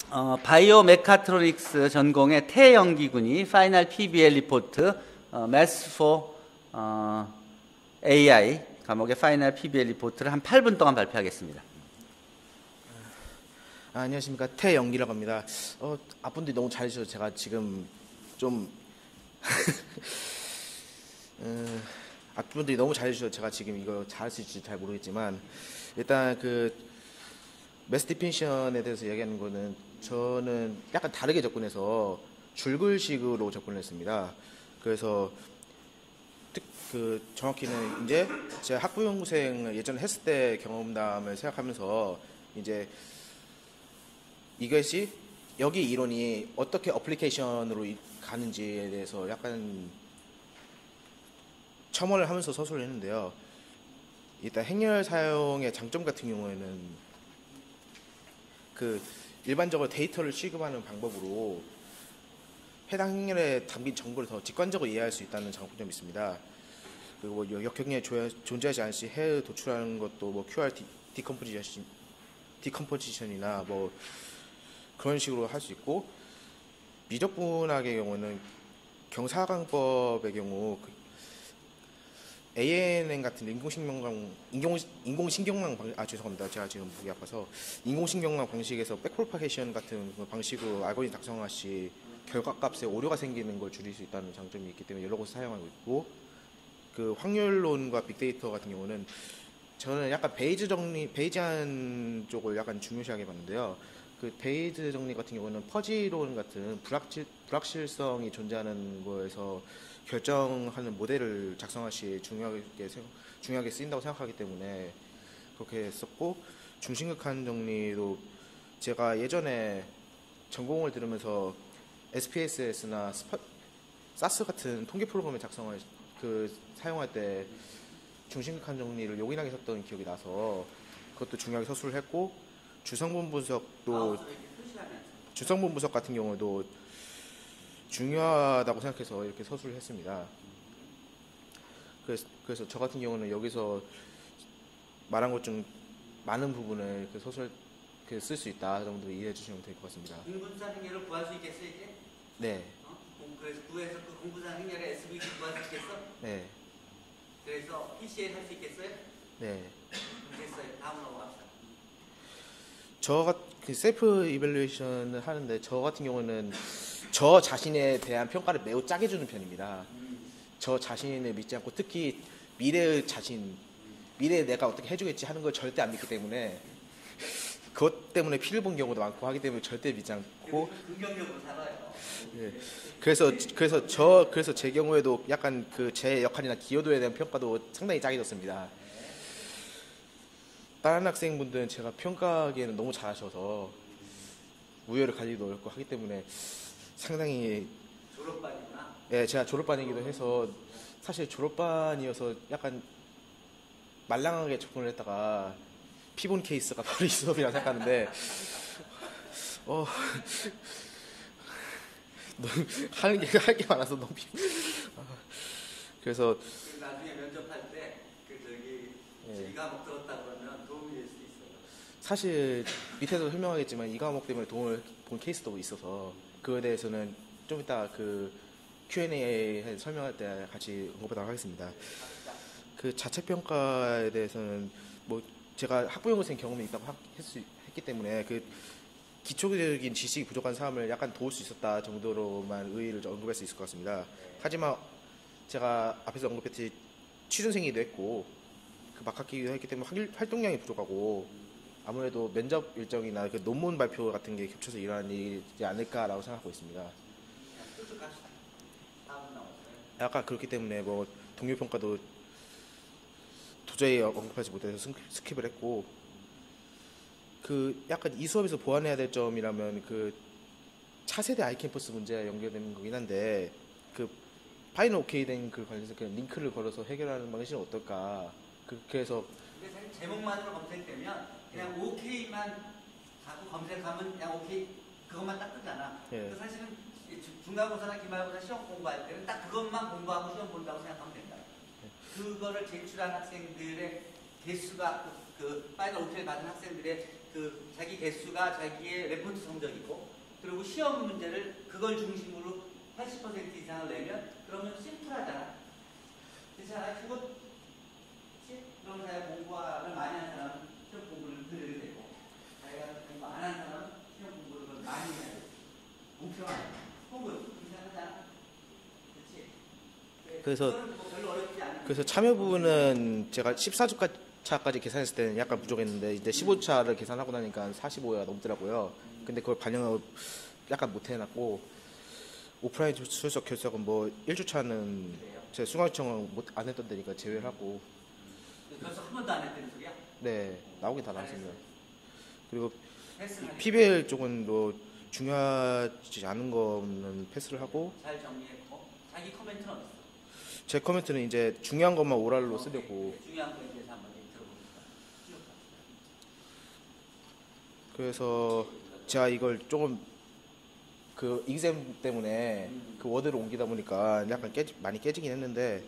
바이오 메카트로닉스 전공의 태영기군이 파이널 PBL 리포트 Maths for AI 과목의 파이널 PBL 리포트를 한 8분 동안 발표하겠습니다. 안녕하십니까, 태영기라고 합니다. 앞분들이 너무 잘해주셔서 제가 지금 좀 앞분들이 너무 잘해주셔서 제가 지금 이거 잘할 수 있을지 잘 모르겠지만, 일단 그 매스 디피니션에 대해서 이야기하는 거는 저는 약간 다르게 접근해서 줄글식으로 접근을 했습니다. 그래서 정확히는 이제 제가 학부연구생을 예전에 했을 때 경험담을 생각하면서 이제 이것이 여기 이론이 어떻게 어플리케이션으로 가는지에 대해서 약간 첨언을 하면서 서술을 했는데요. 일단 행렬 사용의 장점 같은 경우에는 그 일반적으로 데이터를 취급하는 방법으로 해당 행렬에 담긴 정보를 더 직관적으로 이해할 수 있다는 장점이 있습니다. 그리고 역행에 존재하지 않은 시 해를 도출하는 것도 뭐 QR 디컴포지션이나 뭐 그런 식으로 할 수 있고, 미적분학의 경우는 경사강법의 경우 ANN 같은 인공신경망 죄송합니다. 제가 지금 목이 아파서 인공신경망 방식에서 백프로파게이션 같은 방식으로 알고리즘 작성할 시 결과값에 오류가 생기는 걸 줄일 수 있다는 장점이 있기 때문에 여러 곳에 사용하고 있고, 그 확률론과 빅데이터 같은 경우는 저는 약간 베이지안 쪽을 약간 중요시하게 봤는데요. 그 베이즈 정리 같은 경우는 퍼지론 같은 불확실성이 존재하는 거에서 결정하는 모델을 작성할 시 중요하게 쓰인다고 생각하기 때문에 그렇게 했었고, 중심극한 정리도 제가 예전에 전공을 들으면서 SPSS나 SAS 같은 통계 프로그램을 사용할 때 중심극한 정리를 요긴하게 썼던 기억이 나서 그것도 중요하게 서술을 했고, 주성분 분석 같은 경우도 중요하다고 생각해서 이렇게 서술을 했습니다. 그래서 저 같은 경우는 여기서 말한 것 중 많은 부분을 그 서술 쓸 수 있다 정도 이해해 주시면 될 것 같습니다. 공분산 행렬을 구할 수 있겠어 이제? 네. 그래서 구해서 그 공분산 행렬의 SVG 구할 수 있겠어? 네. 그래서 PCA 할 수 있겠어요? 네. 됐어요. 다음 넘어갑시다. 그 셀프 이밸루에이션을 하는데 저 같은 경우는 저 자신에 대한 평가를 매우 짜게 주는 편입니다. 저 자신을 믿지 않고, 특히 미래에 내가 어떻게 해주겠지 하는 걸 절대 안 믿기 때문에 그것 때문에 피를 본 경우도 많고 하기 때문에 절대 믿지 않고. 긍정적으로 살아요. 네. 그래서 제 경우에도 약간 제 역할이나 기여도에 대한 평가도 상당히 짜게 줬습니다. 다른 학생분들은 제가 평가하기에는 너무 잘하셔서 우열을 가리기도 어렵고 하기 때문에 상당히. 졸업반이구나? 네, 제가 졸업반이기도 해서 사실 졸업반이어서 약간 말랑하게 접근을 했다가 피본 케이스가 바로 이 수업이라 생각하는데 할 게 많아서 너무 그래서 나중에 면접할 때 이 과목 들었다 그러면 도움이 될 수도 있어요. 사실 밑에서 설명하겠지만 이 과목 때문에 도움을 본 케이스도 있어서 그거에 대해서는 좀 이따 그 Q&A 설명할 때 같이 언급하도록 하겠습니다. 그 자체평가에 대해서는 뭐 제가 학부연구생 경험이 있다고 했기 때문에 그 기초적인 지식이 부족한 사람을 약간 도울 수 있었다 정도로만 의의를 언급할 수 있을 것 같습니다. 하지만 제가 앞에서 언급했듯이 취준생이기도 했고 그 막학기기도 했기 때문에 활동량이 부족하고 아무래도 면접 일정이나 그 논문 발표 같은 게 겹쳐서 일어나는 일이지 않을까라고 생각하고 있습니다. 약간 그렇기 때문에 뭐 동료평가도 도저히 언급하지 못해서 스킵을 했고, 그 약간 이 수업에서 보완해야 될 점이라면 그 차세대 아이캠퍼스 문제와 연결되는 거긴 한데, 그 파이널 오케이 된 그 관련해서 그냥 링크를 걸어서 해결하는 방식은 어떨까. 그렇게 해서 근데 사실 제목만으로 검색되면 그냥 OK만 자꾸 검색하면 그냥 오케이 그것만 딱 뜨잖아. 예. 사실은 중간고사나 기말고사 시험 공부할 때는 딱 그것만 공부하고 시험 본다고 생각하면 된다. 그거를 제출한 학생들의 개수가 그 파이널 오케이를 받은 학생들의 그 자기 개수가 자기의 레포트 성적이고 그리고 시험 문제를 그걸 중심으로 80% 이상을 내면 그러면 심플하잖아. 그렇잖아. 그거 그런 사람 공부를 많이 하는 사람은 시험 공부를 늘려야 되고 자기가 공부 안 하는 사람은 시험 공부를 많이 해야 돼. 공평한 혹은 이상하잖아. 그렇지. 그래서 뭐 별로 어렵지 않은 그래서 참여 부분은 제가 14주차까지 계산했을 때는 약간 부족했는데 이제 15차를 계산하고 나니까 45가 넘더라고요. 근데 그걸 반영을 약간 못 해놨고 오프라인 출석 결석은 뭐 1주차는 제 수강신청을 안 했던 데니까 제외를 하고 벌써 한 번도 안 했다는 소리야? 네 나오긴 다 나왔습니다. 그리고 패스를 PBL 쪽은 뭐 중요하지 않은 거는 패스를 하고 잘 정리했고 자기 코멘트는 어딨어? 제 코멘트는 이제 중요한 것만 오랄로 쓰려고. 중요한 거에 대해서 한번 들어보니까 그래서 제가 이걸 조금 그 익셈 때문에 그 워드를 옮기다 보니까 약간 많이 깨지긴 했는데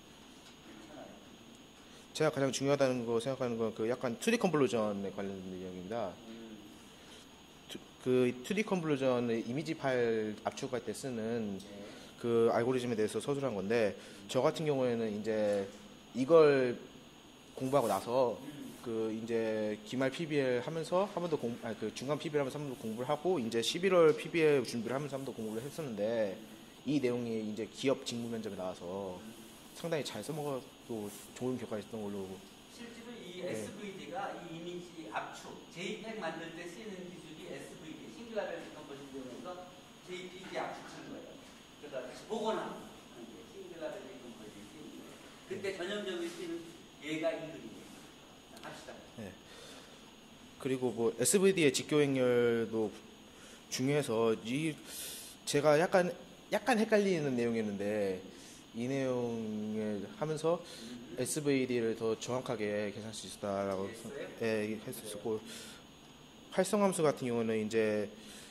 제가 가장 중요하다는 거 생각하는 건 그 약간 2D 컨볼루전에 관련된 내용입니다. 그 2D 컨볼루전의 이미지 파일 압축할 때 쓰는 그 알고리즘에 대해서 서술한 건데 저 같은 경우에는 이제 이걸 공부하고 나서 그 이제 기말 PBL 하면서 한 번 더 그 중간 PBL 하면서 한 번 더 공부를 하고 이제 11월 PBL 준비를 하면서 한 번 더 공부를 했었는데 이 내용이 이제 기업 직무 면접에 나와서 상당히 잘 써먹어도 좋은 결과가 있었던 걸로. 실제로 이 SVD가 이 이미지 압축, JPEG 만들 때 쓰이는 기술이 SVD, 싱글라리티 컴포지션에서 JPG 압축하는 거예요. 그러니까 다시 복원하는 게 싱글라리티 컴포지션. 그때 전형적으로 쓰이는 얘가 이 그림이에요. 합시다. 네. 그리고 뭐 SVD의 직교 행렬도 중요해서 제가 약간 헷갈리는 내용이었는데 이 내용을 하면서 SVD를 더 정확하게 계산할 수 있었다라고 했었고 활성함수 같은 경우는 이제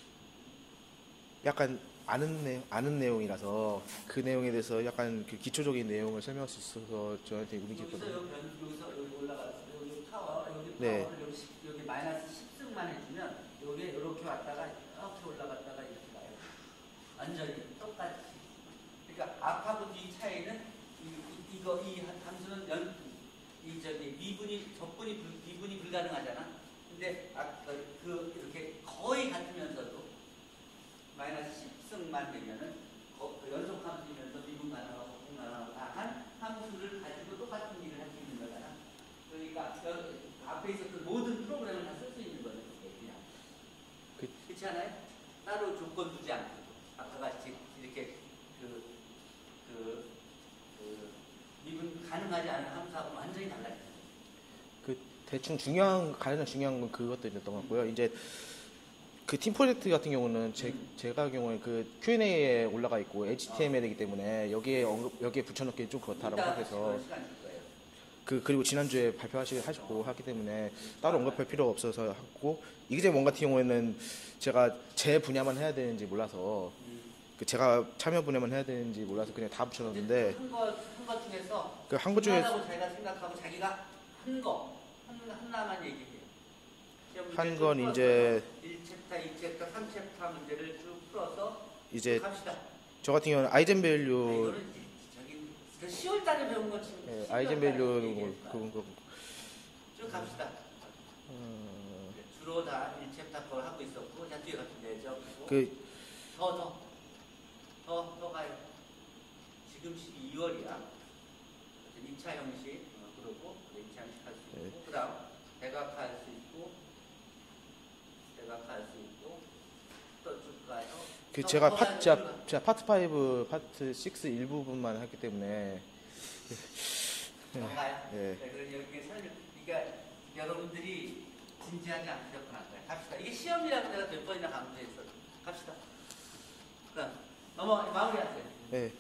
약간 아는 내용이라서 그 내용에 대해서 약간 그 기초적인 내용을 설명할 수 있어서 저한테 운이 깊거든요. 여기서 여기 올라갔어. 여기 타워, 여기 네. 파워를 여기 마이너스 10승만 해주면 여기 이렇게 왔다가 이렇게 올라갔다가 이렇게 가요. 완전히 똑같이. 그러니까 앞하고 뒤 차이는 이 함수는 미분이 불가능하잖아. 근데 그 이렇게 거의 같으면서도 마이너스 10승만 되면은 연속 함수이면서 미분 가능하고 복분 가능하고 한 함수를 가지고 똑같은 일을 할 수 있는 거잖아. 그러니까 앞에 있었던 모든 프로그램을 다 쓸 수 있는 거죠. 그냥. 그렇지 않아요? 따로 조건 두지 않고 아까 같이 이렇게 미분 가능하지 않은 함수하고 완전히 달라요. 그 대충 가장 중요한 건 그것도 있었던 것 같고요. 이제 그 팀 프로젝트 같은 경우는 제가 경우에 그 Q&A에 올라가 있고 HTML이기 때문에 여기에 붙여넣기 좀 그렇다라고 생각해서 그리고 지난주에 하셨고 하기 때문에 따로 언급할 필요가 없어서 하고 이기재원 같은 경우에는 제가 제 분야만 해야 되는지 몰라서 제가 참여 분야만 해야 되는지 몰라서 그냥 다 붙여놨는데 한것 중에서 그 한 것 중에 하다고 자기가 생각하고 자기가 하나만 얘기해요. 한 건 이제 1챕터, 2챕터, 3챕터 문제를 쭉 풀어서 이제 갑시다. 저 같은 경우는 아이젠밸류 이거는 저기 10월달에 배운 거 지금 아이젠밸류 그런 거 쭉 갑시다. 주로 다 1챕터 걸 하고 있었고 자 뒤에 같은 데죠. 더 가요. 지금 12월이야. 2차 형식 그러고 2차 형식 할 수 있고 그 다음 대각할 수 있고 또 쭉 가요. 제가 파트 5, 파트 6 일부분만 했기 때문에 가요. 네. 그래서 여기 그러니까 여러분들이 진지하지 않으셨구나. 갑시다. 이게 시험이라고 내가 몇 번이나 강조했어. 갑시다. 그럼 마무리하세요. 네.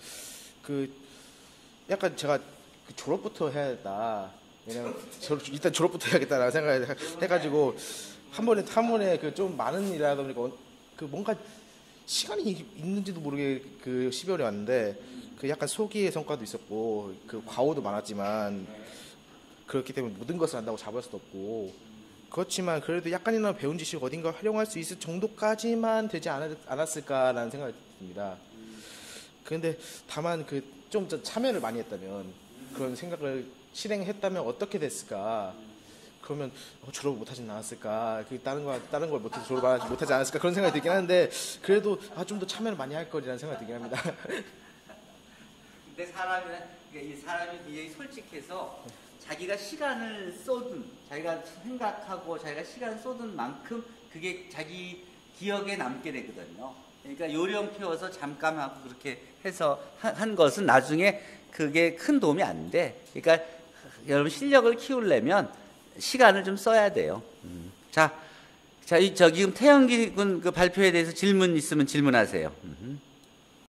약간 제가 졸업부터 해야겠다. 왜냐면 일단 졸업부터 해야겠다라는 생각을 해가지고 한 번에 좀 많은 일을 하다 보니까 뭔가 시간이 있는지도 모르게 12월에 왔는데 약간 소기의 성과도 있었고 과오도 많았지만 그렇기 때문에 모든 것을 안다고 잡을 수도 없고 그렇지만 그래도 약간이나마 배운 지식 어딘가 활용할 수 있을 정도까지만 되지 않았을까라는 생각이 듭니다. 그런데 다만 좀 참여를 많이 했다면 그런 생각을 실행했다면 어떻게 됐을까? 그러면 졸업을 못하진 않았을까? 다른 걸 못해서 졸업을 못하지 않았을까? 그런 생각이 들긴 하는데 그래도 좀 더 참여를 많이 할 거리라는 생각이 들긴 합니다. 근데 이 사람이 굉장히 솔직해서 자기가 시간을 쏟은, 자기가 생각하고 자기가 시간 쏟은 만큼 그게 자기 기억에 남게 되거든요. 그러니까 요령 피워서 잠깐 하고 그렇게 해서 한 것은 나중에 그게 큰 도움이 안 돼. 그러니까 여러분 실력을 키우려면 시간을 좀 써야 돼요. 자, 지금 태영기 군 그 발표에 대해서 질문 있으면 질문하세요.